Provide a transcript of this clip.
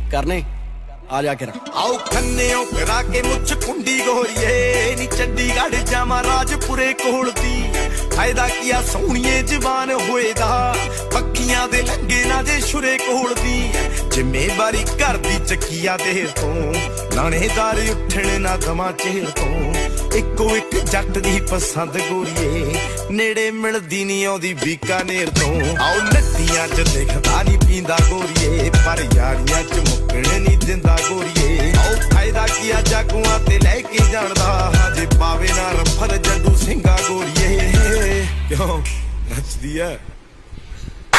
करने आ जा कर आओ खन्नेओ करा के मुझ कुंडी गोरिए नी चंडीगढ़ जामा राजपुरे कोलती फायदा किया सोहणिए जवान होएदा पक्कियां दे लंगे ना जे छुरे कोलती जिम्मेवारी घर दी चकिया देर तो नानेदार उठण ना दमा चेर तो इको एक जट दी पसंद गोरिए नेड़े मिलदी नी आउंदी बीकानेर तो आओ नदियां च दिखदा नी पींदा गोरिए पर यारियां च मुक्कण नी दिंदा गोरिए आओ फायदा किया जागुआं ते लैके जाणदा जे पावे ना रफल जड्डू ਸਿੰਘਾ गोरिए क्यों नचदी है।